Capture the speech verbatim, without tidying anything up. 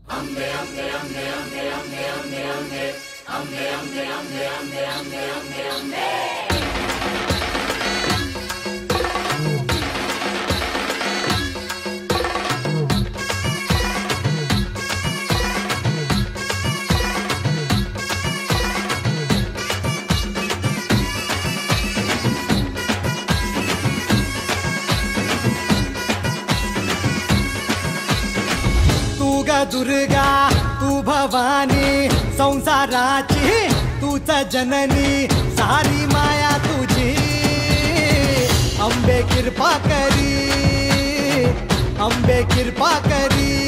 दुर्गा तू भवानी संसाराची तूच जननी सारी माया तुझी अंबे कृपा करी अंबे कृपा करी